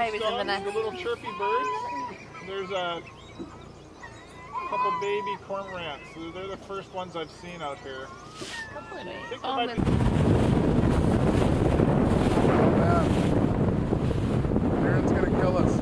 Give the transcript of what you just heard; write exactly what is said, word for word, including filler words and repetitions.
babies in the nest. The little chirpy birds. There's a couple baby cormorants. They're the first ones I've seen out here. I think Oh, might be... Aaron's gonna kill us.